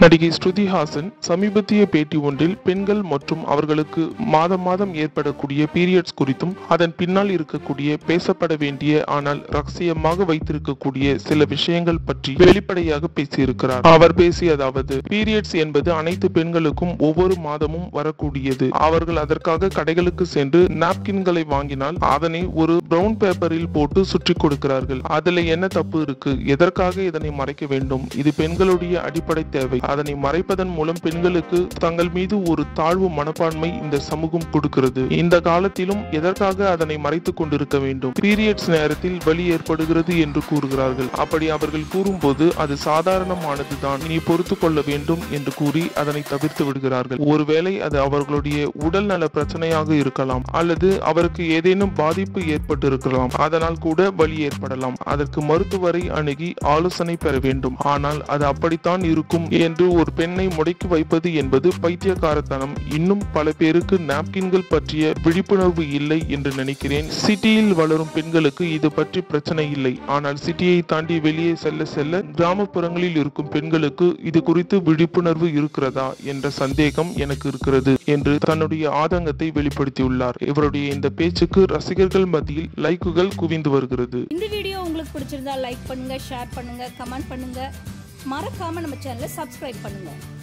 நடிகை ஸ்ருதி ஹாசன் சமீபத்திய பேட்டி ஒன்றில் பெண்கள் மற்றும் அவர்களுக்கு மாதம் மாதம் ஏற்படக்கூடிய பீரியட்ஸ் குறித்தும் அதன் பின்னால் இருக்கக்கூடிய பேசப்பட வேண்டிய ஆனால் ரகசியமாக வைத்திருக்கக்கூடிய சில விஷயங்கள் பற்றி வெளிப்படையாக பேசியிருக்கிறார். அவர் பேசியதாவது, பீரியட்ஸ் என்பது அனைத்து பெண்களுக்கும் ஒவ்வொரு மாதமும் வரக்கூடியது. அவர்கள் அதற்காக கடைகளுக்கு சென்று நாப்கின்களை வாங்கினால் அதனை ஒரு பிரவுன் பேப்பரில் போட்டு சுற்றி கொடுக்கிறார்கள். அதுல என்ன தப்பு இருக்கு? எதற்காக இதனை மறைக்க வேண்டும்? இது பெண்களுடைய அடிப்படை தேவை. அதனை மறைப்பதன் மூலம் பெண்களுக்கு தங்கள் மீது ஒரு தாழ்வு மனப்பான்மை இந்த சமூகம் கொடுக்கிறது. இந்த காலத்திலும் எதற்காக அதனை மறைத்துக் கொண்டிருக்க வேண்டும்? பீரியட்ஸ் நேரத்தில் வலி ஏற்படுகிறது என்று கூறுகிறார்கள். அப்படி அவர்கள் கூறும்போது அது சாதாரணமானதுதான், இனி பொறுத்து கொள்ள வேண்டும் என்று கூறி அதனை தவிர்த்து விடுகிறார்கள். ஒருவேளை அது அவர்களுடைய உடல் நல பிரச்சனையாக இருக்கலாம், அல்லது அவருக்கு ஏதேனும் பாதிப்பு ஏற்பட்டு இருக்கலாம். அதனால் கூட வலி ஏற்படலாம். அதற்கு மருத்துவரை அணுகி ஆலோசனை பெற வேண்டும். ஆனால் அது அப்படித்தான் இருக்கும் என்று ஒரு பெண்ணை முடக்கி வைப்பது என்பது பைத்தியக்காரத்தனம். இன்னும் பல பேருக்கு நாப்கின்கள் பற்றிய விழிப்புணர்வு இல்லை என்று நினைக்கிறேன். சிட்டியில் வளரும் பெண்களுக்கு இது பற்றி பிரச்சனை இல்லை. ஆனால் சிட்டியை தாண்டி வெளியே செல்ல செல்ல கிராமப்புறங்களில் இருக்கும் பெண்களுக்கு இது குறித்து விழிப்புணர்வு இருக்கிறதா என்ற சந்தேகம் எனக்கு இருக்கிறது என்று தன்னுடைய ஆதங்கத்தை வெளிப்படுத்தியுள்ளார். இவருடைய இந்த பேச்சுக்கு ரசிகர்கள் மத்தியில் லைக்குகள் குவிந்து வருகிறது. இந்த வீடியோ உங்களுக்கு பிடிச்சிருந்தா லைக் பண்ணுங்க, ஷேர் பண்ணுங்க, கமெண்ட் பண்ணுங்க. மறக்காம நம்ம சேனலை சப்ஸ்கிரைப் பண்ணுங்க.